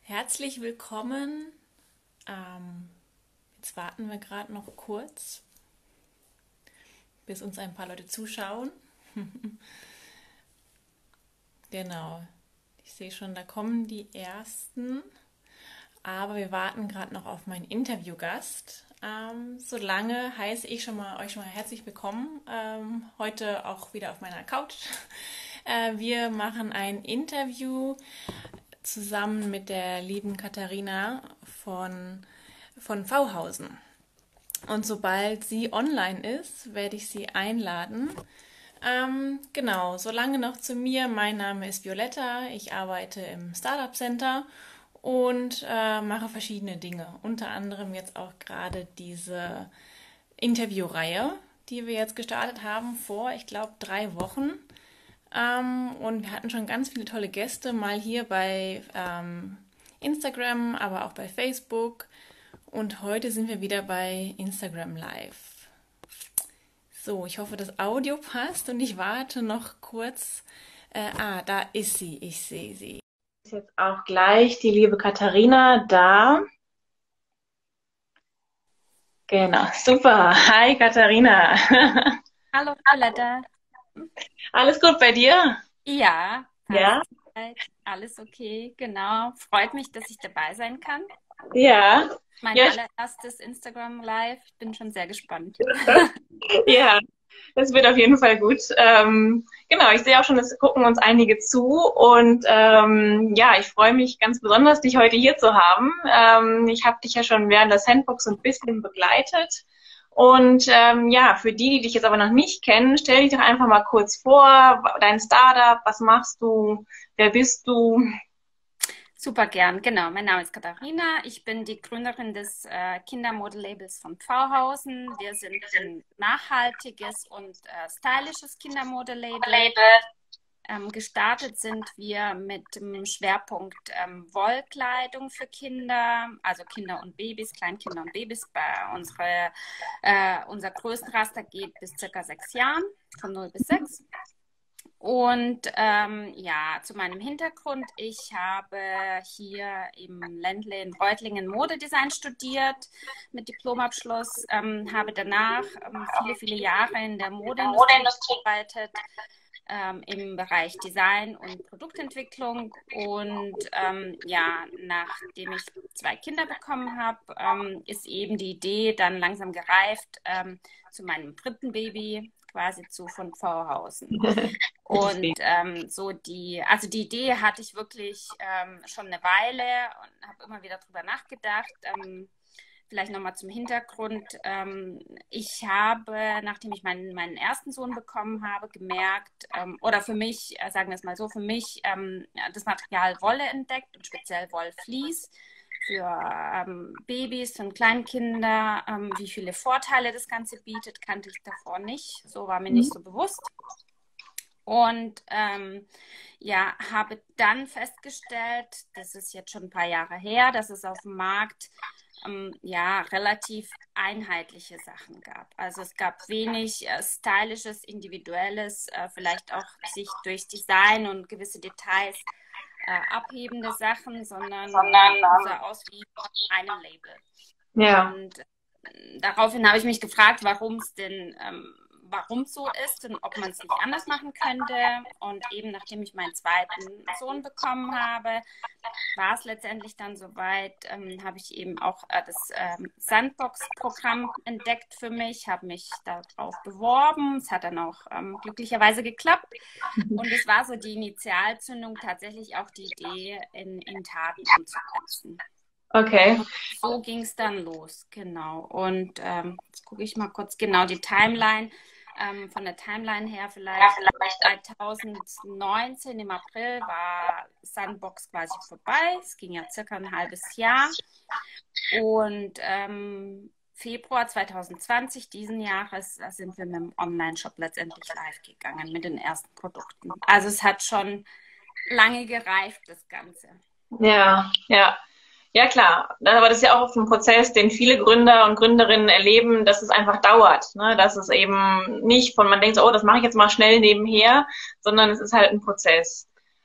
Herzlich willkommen. Jetzt warten wir gerade noch kurz, bis uns ein paar Leute zuschauen. Genau, ich sehe schon, da kommen die ersten, aber wir warten gerade noch auf meinen Interviewgast. Solange heiße ich euch schon mal herzlich willkommen, heute auch wieder auf meiner Couch. Wir machen ein Interview zusammen mit der lieben Katharina von Vauhausen. Und sobald sie online ist, werde ich sie einladen. Genau, solange noch zu mir. Mein Name ist Violetta. Ich arbeite im Startup Center und mache verschiedene Dinge. Unter anderem jetzt auch gerade diese Interviewreihe, die wir jetzt gestartet haben vor, ich glaube, 3 Wochen. Und wir hatten schon ganz viele tolle Gäste, mal hier bei Instagram, aber auch bei Facebook. Und heute sind wir wieder bei Instagram Live. So, ich hoffe, das Audio passt und ich warte noch kurz. Da ist sie, ich sehe sie. Ist jetzt auch gleich die liebe Katharina da. Genau, super. Hi Katharina. Hallo, Violetta. Alles gut bei dir? Ja, passt Ja? soweit. Alles okay, genau. Freut mich, dass ich dabei sein kann. Ja. Mein Ja, allererstes Instagram Live. Ich bin schon sehr gespannt. ja. Das wird auf jeden Fall gut. Genau, ich sehe auch schon, es gucken uns einige zu und ja, ich freue mich ganz besonders, dich heute hier zu haben. Ich habe dich ja schon während der Sandbox so ein bisschen begleitet und ja, für die dich jetzt aber noch nicht kennen, stell dich doch einfach mal kurz vor, dein Startup, was machst du, wer bist du? Super gern. Genau, mein Name ist Katharina. Ich bin die Gründerin des Kindermodelabels von Pfauhausen. Wir sind ein nachhaltiges und stylisches Kindermodelabel. Gestartet sind wir mit dem Schwerpunkt Wollkleidung für Kinder, also Kinder und Babys, Kleinkinder und Babys. Unser Größenraster geht bis circa 6 Jahren, von 0 bis 6. Und ja, zu meinem Hintergrund, ich habe hier im Ländle in Reutlingen Modedesign studiert mit Diplomabschluss, habe danach viele, viele Jahre in der Modeindustrie gearbeitet, im Bereich Design und Produktentwicklung. Und ja, nachdem ich 2 Kinder bekommen habe, ist eben die Idee dann langsam gereift zu meinem dritten Baby, quasi zu von Pfauhausen. Und also die Idee hatte ich wirklich schon eine Weile und habe immer wieder drüber nachgedacht. Vielleicht nochmal zum Hintergrund. Ich habe, nachdem ich meinen ersten Sohn bekommen habe, gemerkt, oder für mich, sagen wir es mal so, für mich das Material Wolle entdeckt und speziell Wollflies für Babys und Kleinkinder. Wie viele Vorteile das Ganze bietet, kannte ich davor nicht. So war mir nicht so bewusst. Und ja, habe dann festgestellt, das ist jetzt schon ein paar Jahre her, dass es auf dem Markt ja, relativ einheitliche Sachen gab. Also es gab wenig stylisches, individuelles, vielleicht auch sich durch Design und gewisse Details abhebende Sachen, sondern sah aus wie von einem Label. Ja. Und daraufhin habe ich mich gefragt, warum es so ist und ob man es nicht anders machen könnte. Und eben nachdem ich meinen zweiten Sohn bekommen habe, war es letztendlich dann soweit, habe ich eben auch das Sandbox-Programm entdeckt für mich, habe mich darauf beworben. Es hat dann auch glücklicherweise geklappt. Und es war so die Initialzündung, tatsächlich auch die Idee in Taten umzusetzen. Okay. Und so ging es dann los, genau. Und jetzt gucke ich mal kurz genau die Timeline. Von der Timeline her vielleicht 2019 im April war Sandbox quasi vorbei. Es ging ja circa ein halbes Jahr. Und Februar 2020 diesen Jahres sind wir mit dem Online-Shop letztendlich live gegangen mit den ersten Produkten. Also es hat schon lange gereift, das Ganze. Ja, ja. Ja, klar. Aber das ist ja auch ein Prozess, den viele Gründer und Gründerinnen erleben, dass es einfach dauert, ne? Dass es eben nicht man denkt so, oh, das mache ich jetzt mal schnell nebenher, sondern es ist halt ein Prozess.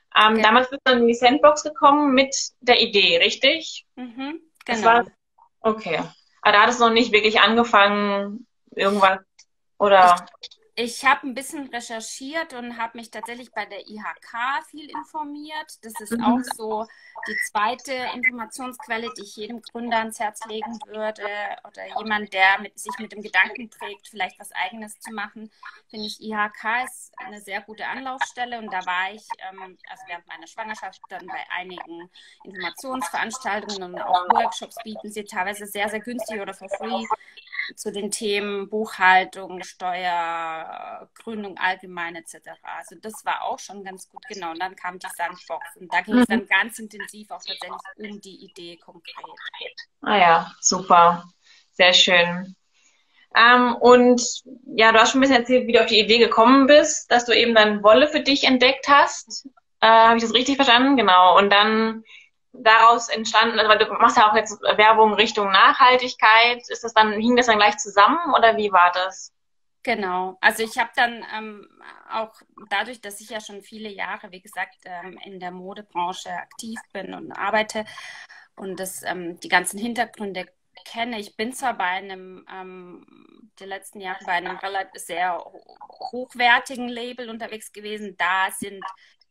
Damals bist du dann in die Sandbox gekommen mit der Idee, richtig? Das Genau. war, okay. Aber da hattest du noch nicht wirklich angefangen, irgendwas, oder? Ich habe ein bisschen recherchiert und habe mich tatsächlich bei der IHK viel informiert. Das ist auch so die zweite Informationsquelle, die ich jedem Gründer ans Herz legen würde oder jemand, der sich mit dem Gedanken trägt, vielleicht was Eigenes zu machen. Finde ich, IHK ist eine sehr gute Anlaufstelle und da war ich also während meiner Schwangerschaft dann bei einigen Informationsveranstaltungen und auch Workshops bieten sie teilweise sehr, sehr günstig oder for free zu den Themen Buchhaltung, Steuer, Gründung allgemein etc. Also das war auch schon ganz gut, genau. Und dann kam die Sandbox und da ging es dann ganz intensiv auch tatsächlich um die Idee konkret. Ah ja, super. Sehr schön. Und ja, du hast schon ein bisschen erzählt, wie du auf die Idee gekommen bist, dass du eben dann Wolle für dich entdeckt hast. Habe ich das richtig verstanden? Genau. Und dann daraus entstanden, also weil du machst ja auch jetzt Werbung Richtung Nachhaltigkeit. Hing das dann gleich zusammen oder wie war das? Genau, also ich habe dann auch dadurch, dass ich ja schon viele Jahre, wie gesagt, in der Modebranche aktiv bin und arbeite und die ganzen Hintergründe kenne. Ich bin zwar bei die letzten Jahre bei einem relativ sehr hochwertigen Label unterwegs gewesen. Da sind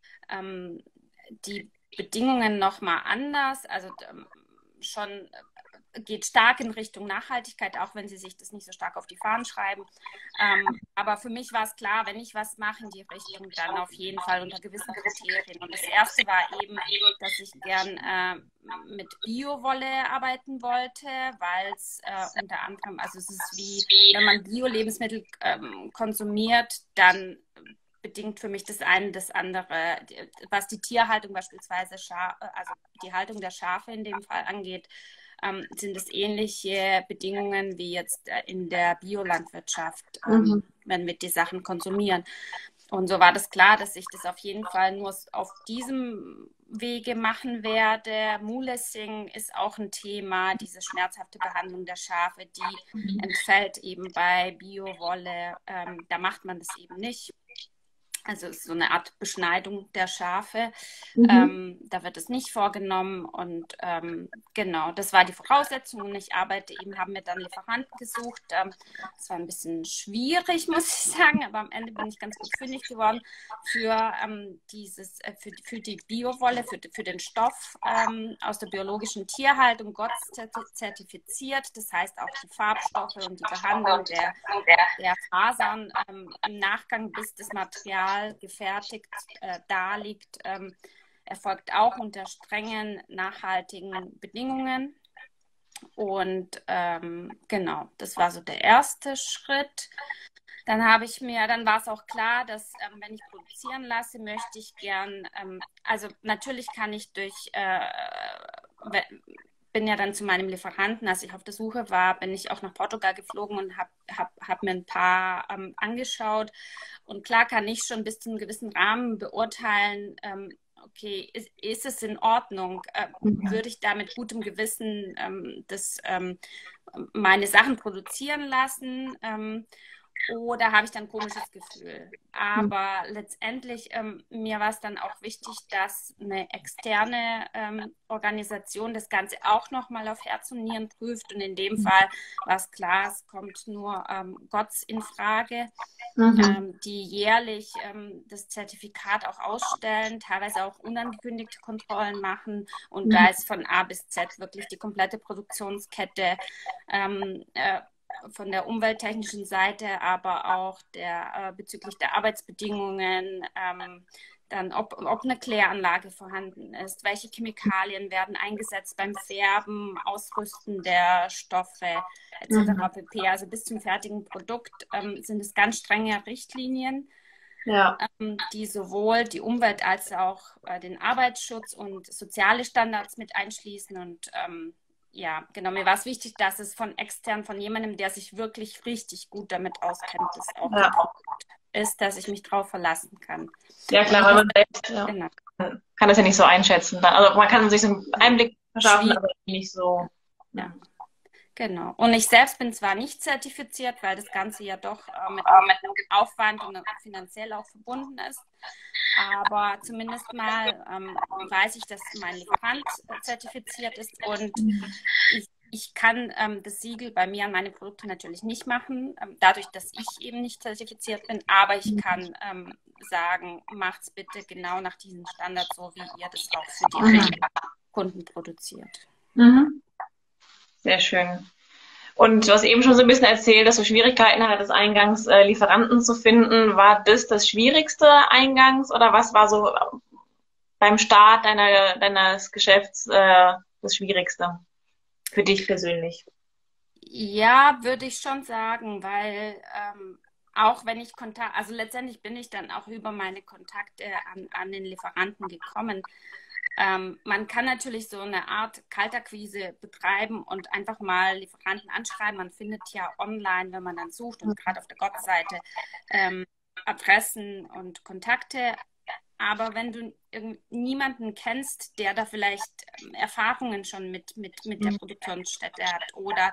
die Bedingungen nochmal anders, also schon geht stark in Richtung Nachhaltigkeit, auch wenn sie sich das nicht so stark auf die Fahnen schreiben. Aber für mich war es klar, wenn ich was mache in die Richtung, dann auf jeden Fall unter gewissen Kriterien. Und das erste war eben, dass ich gern mit Bio-Wolle arbeiten wollte, weil es unter anderem, also es ist wie, wenn man Bio-Lebensmittel konsumiert, dann bedingt für mich das eine das andere. Was die Tierhaltung beispielsweise, also die Haltung der Schafe in dem Fall angeht, sind es ähnliche Bedingungen wie jetzt in der Biolandwirtschaft, wenn wir die Sachen konsumieren. Und so war das klar, dass ich das auf jeden Fall nur auf diesem Wege machen werde. Mulesing ist auch ein Thema, diese schmerzhafte Behandlung der Schafe, die entfällt eben bei Biowolle. Da macht man das eben nicht. Also es ist so eine Art Beschneidung der Schafe. Da wird es nicht vorgenommen und genau, das war die Voraussetzung und ich habe mir dann Lieferanten gesucht. Das war ein bisschen schwierig, muss ich sagen, aber am Ende bin ich ganz gut fündig geworden für für die Biowolle, für den Stoff aus der biologischen Tierhaltung, Gott zertifiziert. Das heißt auch die Farbstoffe und die Behandlung der Fasern im Nachgang, bis das Material gefertigt da liegt, erfolgt auch unter strengen, nachhaltigen Bedingungen. Und genau, das war so der erste Schritt. Dann war es auch klar, dass wenn ich produzieren lasse, möchte ich gern, also natürlich kann ich bin ja dann zu meinem Lieferanten, als ich auf der Suche war, bin ich auch nach Portugal geflogen und hab mir ein paar angeschaut. Und klar kann ich schon bis zu einem gewissen Rahmen beurteilen, okay, ist es in Ordnung? Würde ich da mit gutem Gewissen meine Sachen produzieren lassen? Oder habe ich dann ein komisches Gefühl? Aber letztendlich, mir war es dann auch wichtig, dass eine externe Organisation das Ganze auch nochmal auf Herz und Nieren prüft. Und in dem Fall war es klar, es kommt nur GOTS in Frage, die jährlich das Zertifikat auch ausstellen, teilweise auch unangekündigte Kontrollen machen. Und da ist von A bis Z wirklich die komplette Produktionskette von der umwelttechnischen Seite, aber auch bezüglich der Arbeitsbedingungen, dann ob eine Kläranlage vorhanden ist, welche Chemikalien werden eingesetzt beim Färben, Ausrüsten der Stoffe etc. pp. Also bis zum fertigen Produkt sind es ganz strenge Richtlinien, die sowohl die Umwelt als auch den Arbeitsschutz und soziale Standards mit einschließen und ja, genau. Mir war es wichtig, dass es von extern, von jemandem, der sich wirklich richtig gut damit auskennt, das auch ist, dass ich mich drauf verlassen kann. Ja, klar, weil man selbst kann das ja nicht so einschätzen. Also man kann sich so einen Einblick verschaffen, aber nicht so. Ja, genau. Und ich selbst bin zwar nicht zertifiziert, weil das Ganze ja doch mit einem Aufwand und finanziell auch verbunden ist. aber zumindest mal weiß ich, dass mein Lieferant zertifiziert ist und ich kann das Siegel bei mir an meine Produkte natürlich nicht machen, dadurch, dass ich eben nicht zertifiziert bin, aber ich kann sagen, macht's bitte genau nach diesen Standards, so wie ihr das auch für die Kunden produziert. Mhm. Sehr schön. Und du hast eben schon so ein bisschen erzählt, dass du Schwierigkeiten hattest, eingangs Lieferanten zu finden. War das Schwierigste eingangs oder was war so beim Start deines Geschäfts das Schwierigste für dich persönlich? Ja, würde ich schon sagen, weil auch wenn ich also letztendlich bin ich dann auch über meine Kontakte an den Lieferanten gekommen. Man kann natürlich so eine Art Kaltakquise betreiben und einfach mal Lieferanten anschreiben. Man findet ja online, wenn man dann sucht und gerade auf der Gott-Seite Adressen und Kontakte. Aber wenn du niemanden kennst, der da vielleicht Erfahrungen schon mit der Produktionsstätte hat oder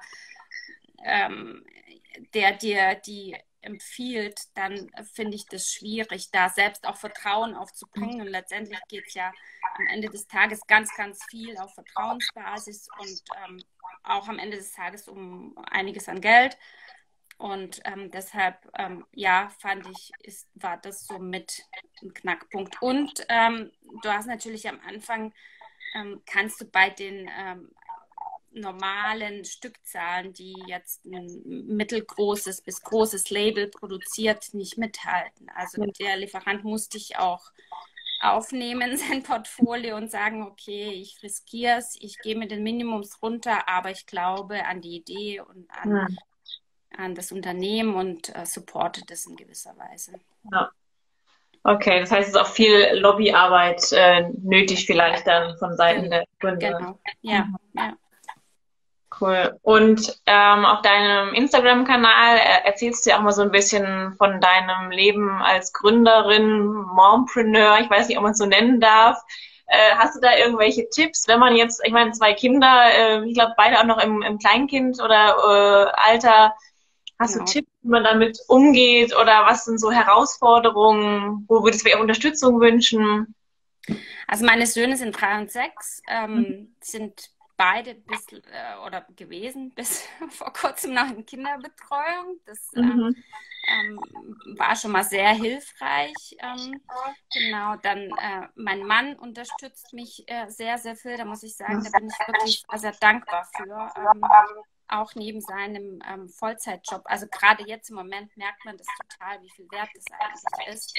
der dir die empfiehlt, dann finde ich das schwierig, da selbst auch Vertrauen aufzubringen. Und letztendlich geht es ja am Ende des Tages ganz, ganz viel auf Vertrauensbasis und auch am Ende des Tages um einiges an Geld. Und deshalb, ja, fand ich, war das so mit ein Knackpunkt. Und du hast natürlich am Anfang, kannst du bei den normalen Stückzahlen, die jetzt ein mittelgroßes bis großes Label produziert, nicht mithalten. Also der Lieferant muss dich auch aufnehmen, sein Portfolio und sagen, okay, ich riskiere es, ich gehe mit den Minimums runter, aber ich glaube an die Idee und an das Unternehmen und supporte das in gewisser Weise. Ja. Okay, das heißt, es ist auch viel Lobbyarbeit nötig vielleicht dann von Seiten der Gründer. Genau, ja, ja. Cool. Und auf deinem Instagram-Kanal erzählst du ja auch mal so ein bisschen von deinem Leben als Gründerin, Mompreneur, ich weiß nicht, ob man es so nennen darf. Hast du da irgendwelche Tipps, wenn man jetzt, ich meine, 2 Kinder, ich glaube beide auch noch im Kleinkind oder Alter, hast du Tipps, wie man damit umgeht oder was sind so Herausforderungen, wo würdest du dir auch Unterstützung wünschen? Also meine Söhne sind 3 und 6, sind beide oder gewesen bis vor kurzem noch in Kinderbetreuung. Das war schon mal sehr hilfreich. Genau, dann mein Mann unterstützt mich sehr, sehr viel. Da muss ich sagen, da bin ich wirklich sehr, sehr dankbar für. Auch neben seinem Vollzeitjob. Also gerade jetzt im Moment merkt man das total, wie viel wert das eigentlich ist.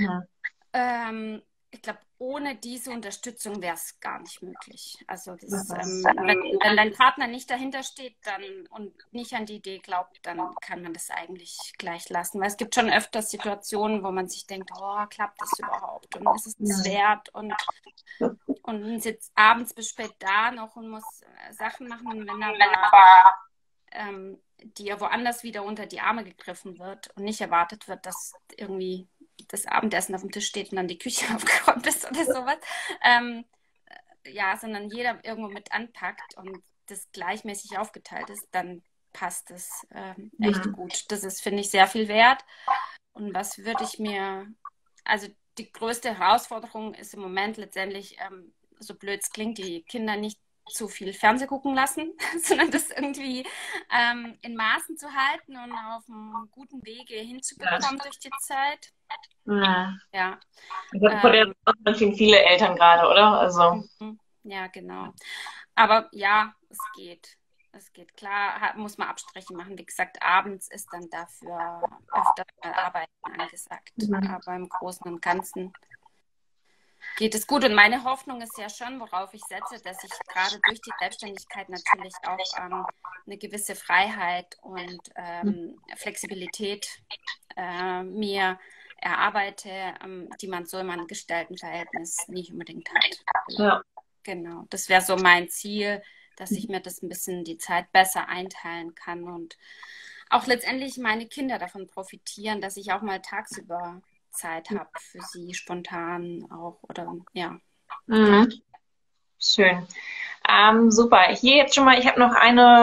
Ich glaube, ohne diese Unterstützung wäre es gar nicht möglich. Also das, wenn dein Partner nicht dahinter steht und nicht an die Idee glaubt, dann kann man das eigentlich gleich lassen. Weil es gibt schon öfters Situationen, wo man sich denkt, oh, klappt das überhaupt? Und ist es das wert? Und sitzt abends bis spät da noch und muss Sachen machen, wenn aber dir woanders wieder unter die Arme gegriffen wird und nicht erwartet wird, dass irgendwie das Abendessen auf dem Tisch steht und dann die Küche aufgeräumt ist oder sowas. Ja, sondern jeder irgendwo mit anpackt und das gleichmäßig aufgeteilt ist, dann passt es echt gut. Das ist, finde ich, sehr viel wert. Und was würde ich mir, also die größte Herausforderung ist im Moment letztendlich, so blöd es klingt, die Kinder nicht zu viel Fernseh gucken lassen, sondern das irgendwie in Maßen zu halten und auf einem guten Wege hinzubekommen durch die Zeit. Ja. Ich glaube, vor der stehen viele Eltern gerade, oder? Also. Ja, genau. Aber ja, es geht. Es geht. Klar, muss man Abstriche machen. Wie gesagt, abends ist dann dafür öfter mal Arbeiten angesagt. Aber im Großen und Ganzen geht es gut. Und meine Hoffnung ist ja schon, worauf ich setze, dass ich gerade durch die Selbstständigkeit natürlich auch eine gewisse Freiheit und Flexibilität mir erarbeite, die man so in einem Angestelltenverhältnis nicht unbedingt hat. Ja. Genau, das wäre so mein Ziel, dass ich mir das ein bisschen die Zeit besser einteilen kann und auch letztendlich meine Kinder davon profitieren, dass ich auch mal tagsüber Zeit habe für sie spontan auch oder ja. Schön. Super. Hier jetzt schon mal, ich habe noch eine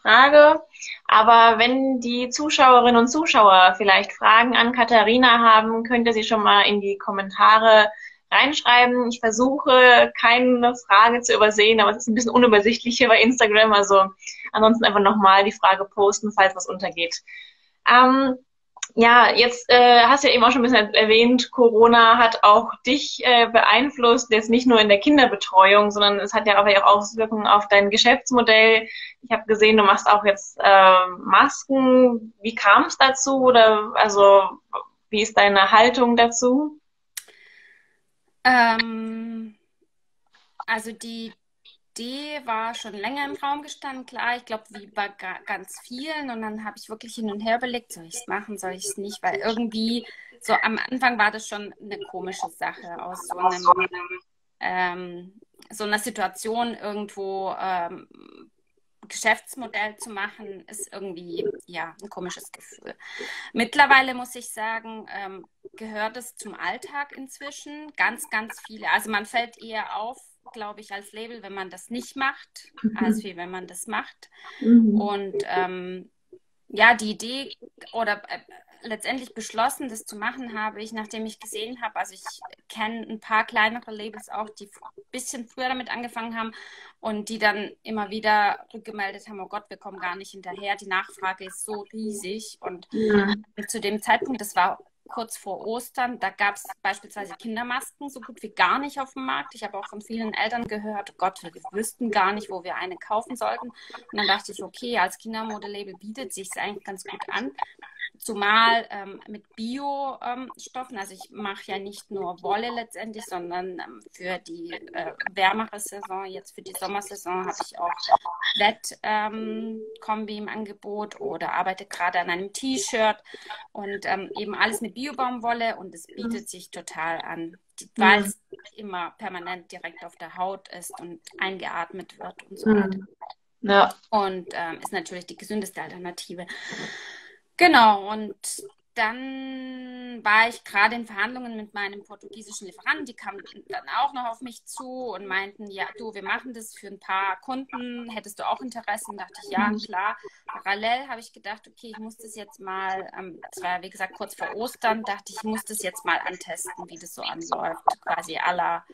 Frage. Aber wenn die Zuschauerinnen und Zuschauer vielleicht Fragen an Katharina haben, könnt ihr sie schon mal in die Kommentare reinschreiben. Ich versuche, keine Frage zu übersehen, aber es ist ein bisschen unübersichtlich hier bei Instagram. Also ansonsten einfach nochmal die Frage posten, falls was untergeht. Ähm, ja, jetzt hast du ja eben auch schon ein bisschen erwähnt, Corona hat auch dich beeinflusst, jetzt nicht nur in der Kinderbetreuung, sondern es hat ja auch Auswirkungen auf dein Geschäftsmodell. Ich habe gesehen, du machst auch jetzt Masken. Wie kam es dazu oder also wie ist deine Haltung dazu? Ähm, also die Idee war schon länger im Raum gestanden, klar, ich glaube, wie bei ganz vielen. Und dann habe ich wirklich hin und her überlegt, soll ich es machen, soll ich es nicht, weil irgendwie so am Anfang war das schon eine komische Sache aus so einer Situation irgendwo Geschäftsmodell zu machen, ist irgendwie ja ein komisches Gefühl. Mittlerweile muss ich sagen, gehört es zum Alltag inzwischen. Ganz, ganz viele. Also man fällt eher auf, glaube ich, als Label, wenn man das nicht macht, als wie wenn man das macht. Und ja, die Idee oder letztendlich beschlossen, das zu machen, habe ich, nachdem ich gesehen habe, also ich kenne ein paar kleinere Labels auch, die ein bisschen früher damit angefangen haben und die dann immer wieder rückgemeldet haben, oh Gott, wir kommen gar nicht hinterher, die Nachfrage ist so riesig. Und zu dem Zeitpunkt, das war kurz vor Ostern, da gab es beispielsweise Kindermasken so gut wie gar nicht auf dem Markt. Ich habe auch von vielen Eltern gehört, oh Gott, wir wüssten gar nicht, wo wir eine kaufen sollten. Und dann dachte ich, okay, als Kindermodelabel bietet sich es eigentlich ganz gut an. Zumal mit Bio-Stoffen, also ich mache ja nicht nur Wolle letztendlich, sondern für die wärmere Saison, jetzt für die Sommersaison, habe ich auch Wett-Kombi im Angebot oder arbeite gerade an einem T-Shirt und eben alles mit Bio-Baumwolle und es bietet sich total an, weil es immer permanent direkt auf der Haut ist und eingeatmet wird und so weiter. Ja. Und ist natürlich die gesündeste Alternative. Genau, und dann war ich gerade in Verhandlungen mit meinem portugiesischen Lieferanten, die kamen dann auch noch auf mich zu und meinten, ja, du, wir machen das für ein paar Kunden, hättest du auch Interesse? Und dachte ich, ja, klar. Parallel habe ich gedacht, okay, ich muss das jetzt mal, es war ja wie gesagt kurz vor Ostern, dachte ich, muss das jetzt mal antesten, wie das so anläuft, quasi à la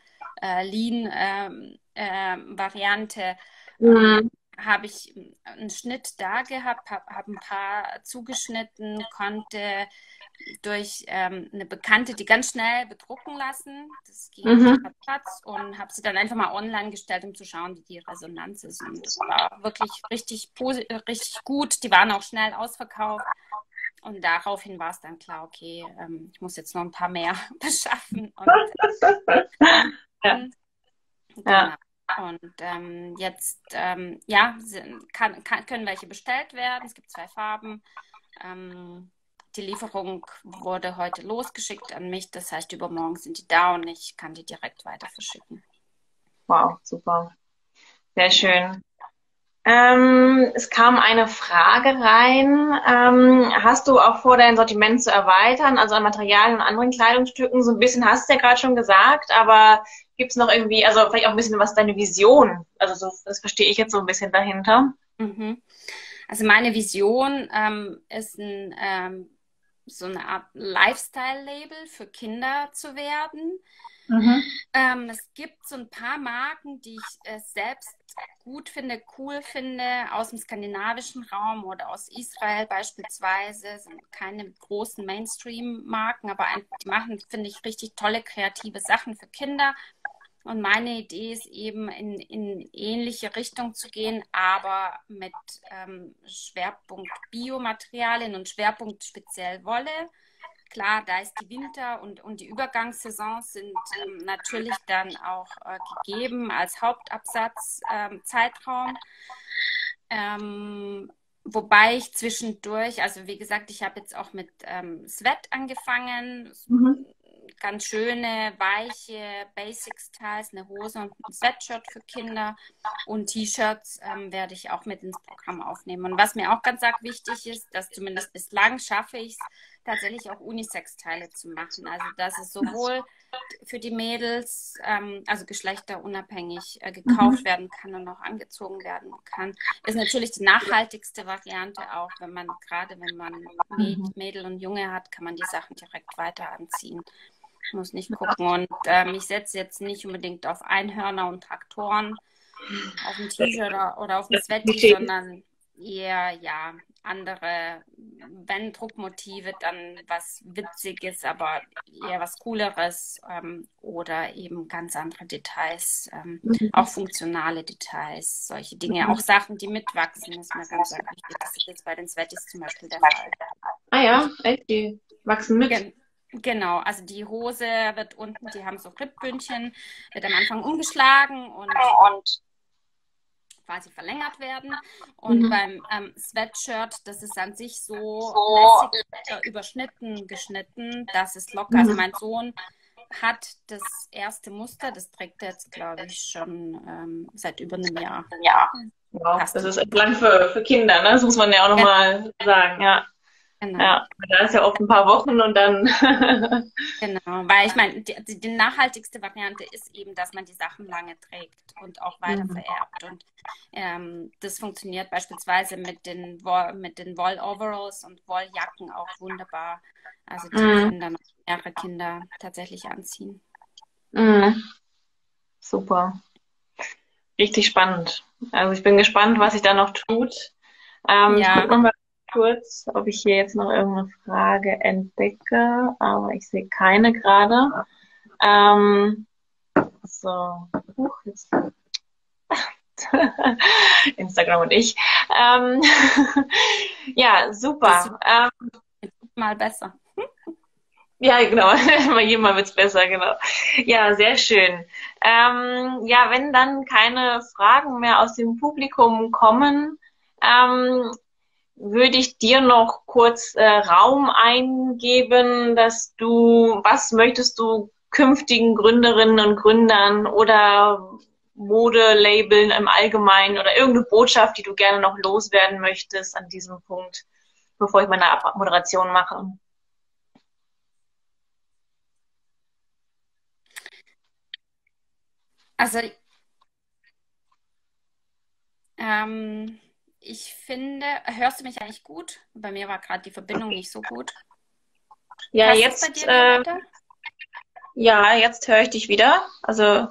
Lean-Variante. Habe ich einen Schnitt da gehabt, habe ein paar zugeschnitten, konnte durch eine Bekannte die ganz schnell bedrucken lassen. Das ging Platz und habe sie dann einfach mal online gestellt, um zu schauen, wie die Resonanz ist. Und das war wirklich richtig gut. Die waren auch schnell ausverkauft. Und daraufhin war es dann klar, okay, ich muss jetzt noch ein paar mehr beschaffen. Und, Ja. genau. Und jetzt ja, können welche bestellt werden. Es gibt 2 Farben. Die Lieferung wurde heute losgeschickt an mich. Das heißt, übermorgen sind die da und ich kann die direkt weiter verschicken. Wow, super. Sehr schön. Es kam eine Frage rein. Hast du auch vor, dein Sortiment zu erweitern, also an Materialien und anderen Kleidungsstücken? So ein bisschen hast du ja gerade schon gesagt, aber gibt es noch irgendwie, also vielleicht auch ein bisschen was deine Vision? Also so, das verstehe ich jetzt so ein bisschen dahinter. Also meine Vision ist so eine Art Lifestyle-Label für Kinder zu werden. Es gibt so ein paar Marken, die ich selbst gut finde, cool finde, aus dem skandinavischen Raum oder aus Israel beispielsweise. Sind keine großen Mainstream-Marken, aber die machen, finde ich, richtig tolle kreative Sachen für Kinder. Und meine Idee ist eben, in ähnliche Richtung zu gehen, aber mit Schwerpunkt Biomaterialien und Schwerpunkt speziell Wolle. Klar, da ist die Winter- und die Übergangssaisons sind natürlich dann auch gegeben als Hauptabsatzzeitraum. Wobei ich zwischendurch, also wie gesagt, ich habe jetzt auch mit Sweat angefangen. Ganz schöne, weiche Basic-Styles, eine Hose und ein Sweatshirt für Kinder und T-Shirts werde ich auch mit ins Programm aufnehmen. Und was mir auch ganz arg wichtig ist, dass zumindest bislang schaffe ich es, tatsächlich auch Unisex-Teile zu machen. Also dass es sowohl für die Mädels, also geschlechterunabhängig gekauft werden kann und auch angezogen werden kann. Ist natürlich die nachhaltigste Variante auch, gerade wenn man Mädel und Junge hat, kann man die Sachen direkt weiter anziehen. Muss nicht gucken. Und ich setze jetzt nicht unbedingt auf Einhörner und Traktoren auf dem T-Shirt oder auf dem Sweaty, sondern eher, ja, andere, wenn Druckmotive, dann was Witziges, aber eher was Cooleres oder eben ganz andere Details, auch funktionale Details, solche Dinge, auch Sachen, die mitwachsen, ist mir ganz wichtig. Das ist jetzt bei den Sweaties zum Beispiel der Fall. Ah ja, echt, die wachsen mit. Genau, also die Hose wird unten, die haben so Rippbündchen, wird am Anfang umgeschlagen und quasi verlängert werden. Und beim Sweatshirt, das ist an sich so lässig geschnitten, dass es locker. Also mein Sohn hat das erste Muster, das trägt er jetzt, glaube ich, schon seit über einem Jahr. Wow, das ist echt lang für Kinder, ne? Das muss man ja auch nochmal sagen, ja. Genau. Ja, da ist ja oft ein paar Wochen und dann. Genau, weil ich meine, die nachhaltigste Variante ist eben, dass man die Sachen lange trägt und auch weiter vererbt. Und das funktioniert beispielsweise mit den Woll-Overalls und Wolljacken auch wunderbar. Also die können dann mehrere Kinder tatsächlich anziehen. Super. Richtig spannend. Also ich bin gespannt, was sich da noch tut. Ich gucke nochmal kurz, ob ich hier jetzt noch irgendeine Frage entdecke, aber ich sehe keine gerade. So, jetzt Instagram und ich. Ja, super. Mal besser. Ja, genau. Bei jedem Mal wird's besser, genau. Ja, sehr schön. Ja, wenn dann keine Fragen mehr aus dem Publikum kommen, würde ich dir noch kurz Raum eingeben, was möchtest du künftigen Gründerinnen und Gründern oder Modelabeln im Allgemeinen oder irgendeine Botschaft, die du gerne noch loswerden möchtest an diesem Punkt, bevor ich meine Abmoderation mache? Also ich finde, hörst du mich eigentlich gut? Bei mir war gerade die Verbindung nicht so gut. Ja, Passt jetzt, das bei dir weiter? ja, jetzt höre ich dich wieder. Also,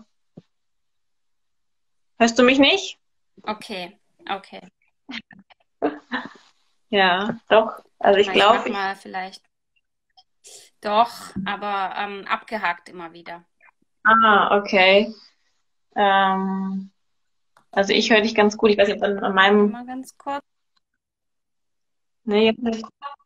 hörst du mich nicht? Okay. Ja, doch. Also ich glaube, mal vielleicht. Doch, aber abgehakt immer wieder. Okay. Also ich höre dich ganz gut. Ich weiß jetzt an meinem. Mal ganz kurz. Nee, jetzt nicht.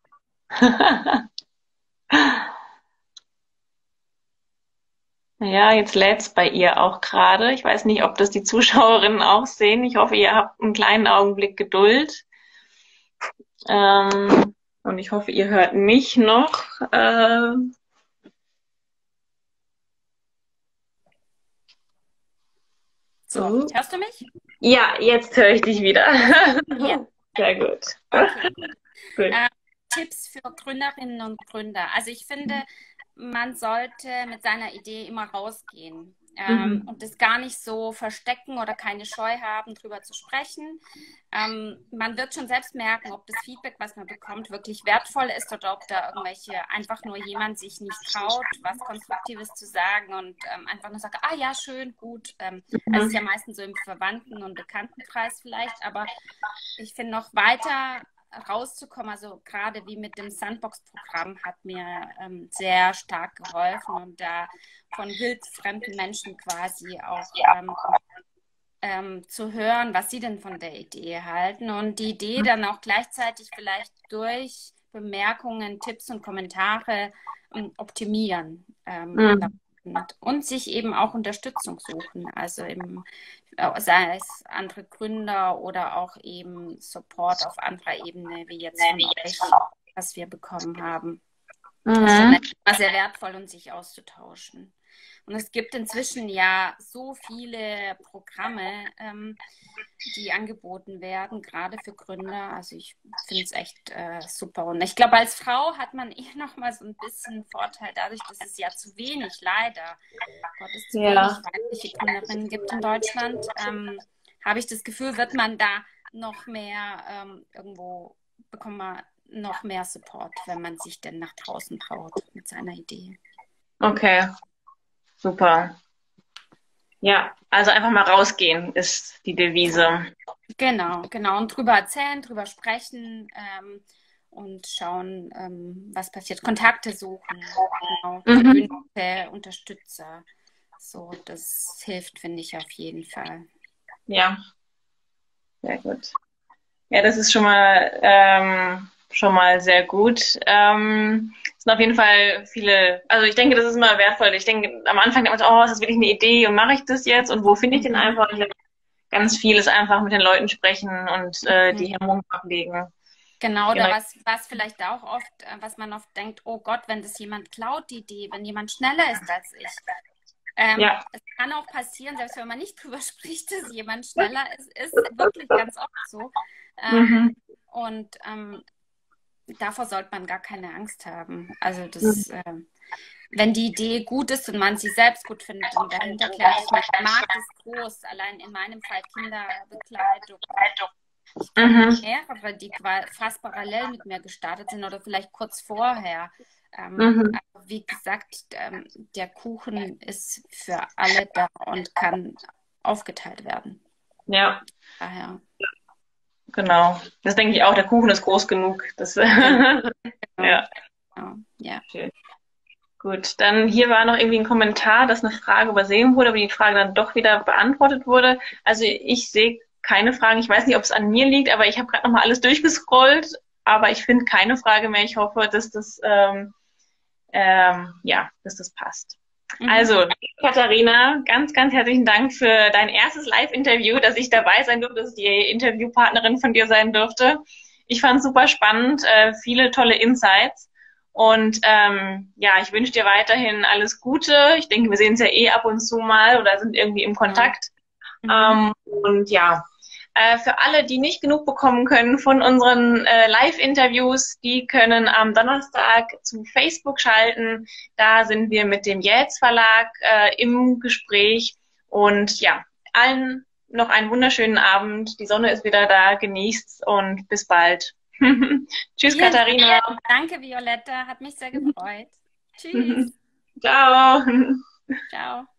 Ja, jetzt lädt's bei ihr auch gerade. Ich weiß nicht, ob das die Zuschauerinnen auch sehen. Ich hoffe, ihr habt einen kleinen Augenblick Geduld. Und ich hoffe, ihr hört mich noch. So, hörst du mich? Ja, jetzt höre ich dich wieder. Ja. Sehr gut. Okay. Gut. Tipps für Gründerinnen und Gründer. Also ich finde, man sollte mit seiner Idee immer rausgehen und das gar nicht so verstecken oder keine Scheu haben, drüber zu sprechen. Man wird schon selbst merken, ob das Feedback, was man bekommt, wirklich wertvoll ist oder ob da einfach nur jemand sich nicht traut, was Konstruktives zu sagen und einfach nur sagt, ah ja, schön, gut. Also es ist ja meistens so im Verwandten- und Bekanntenkreis vielleicht, aber ich finde noch weiter rauszukommen, also gerade wie mit dem Sandbox-Programm hat mir sehr stark geholfen und da von wildfremden Menschen quasi auch zu hören, was sie denn von der Idee halten und die Idee dann auch gleichzeitig vielleicht durch Bemerkungen, Tipps und Kommentare optimieren. Und sich eben auch Unterstützung suchen, also sei es andere Gründer oder auch eben Support auf anderer Ebene, wie jetzt von euch, was wir bekommen haben. Das ist dann Mhm. immer sehr wertvoll, um sich auszutauschen. Und es gibt inzwischen ja so viele Programme, die angeboten werden, gerade für Gründer. Also ich finde es echt super. Und ich glaube, als Frau hat man eh noch mal so ein bisschen Vorteil, dadurch, dass es ja zu wenig, leider Gottes, zu wenig Ja. weibliche Gründerinnen gibt in Deutschland, habe ich das Gefühl, wird man da noch mehr irgendwo bekommt man noch mehr Support, wenn man sich denn nach draußen traut mit seiner Idee. Okay, super. Ja, also einfach mal rausgehen ist die Devise. Genau, genau. Und drüber erzählen, drüber sprechen und schauen, was passiert. Kontakte suchen, genau, Mhm. gewünschte Unterstützer. So, das hilft, finde ich, auf jeden Fall. Ja, sehr gut. Ja, das ist schon mal sehr gut. Es sind auf jeden Fall viele, also ich denke, das ist immer wertvoll. Ich denke, am Anfang denkt man so, oh, ist das wirklich eine Idee und mache ich das jetzt und wo finde ich den Mhm. einfach? Und ich glaube, ganz viel ist einfach mit den Leuten sprechen und die Hemmungen ablegen. Genau, Genau. oder was vielleicht auch oft, was man oft denkt, oh Gott, wenn das jemand klaut, die Idee, wenn jemand schneller ist als ich. Ja. Es kann auch passieren, selbst wenn man nicht drüber spricht, dass jemand schneller ist, ist wirklich ganz oft so. Mhm. Und davor sollte man gar keine Angst haben. Also Mhm. wenn die Idee gut ist und man sie selbst gut findet und dahinter klärt, ich meine, der Markt ist groß, allein in meinem Fall Kinderbekleidung. Ich kenne Mhm. mehrere, die fast parallel mit mir gestartet sind oder vielleicht kurz vorher. Mhm. Aber wie gesagt, der Kuchen ist für alle da und kann aufgeteilt werden. Ja, Daher, genau. Das denke ich auch. Der Kuchen ist groß genug. Das, genau, genau, ja, genau, ja. schön. Gut, dann hier war noch irgendwie ein Kommentar, dass eine Frage übersehen wurde, aber die Frage dann doch wieder beantwortet wurde. Also ich sehe keine Fragen. Ich weiß nicht, ob es an mir liegt, aber ich habe gerade noch mal alles durchgescrollt, aber ich finde keine Frage mehr. Ich hoffe, dass ja, dass das passt. Mhm. Also, Katharina, ganz, ganz herzlichen Dank für dein erstes Live-Interview, dass ich dabei sein durfte, dass ich die Interviewpartnerin von dir sein durfte. Ich fand es super spannend, viele tolle Insights. Und ja, ich wünsche dir weiterhin alles Gute. Ich denke, wir sehen uns ja eh ab und zu mal oder sind irgendwie im Genau. Kontakt. Mhm. Und ja, für alle, die nicht genug bekommen können von unseren Live-Interviews, die können am Donnerstag zu Facebook schalten. Da sind wir mit dem Jätz Verlag im Gespräch. Und ja, allen noch einen wunderschönen Abend. Die Sonne ist wieder da. Genießt's und bis bald. Tschüss, Vielen Katharina. Dank, Violetta, hat mich sehr gefreut. Tschüss, Ciao. ciao.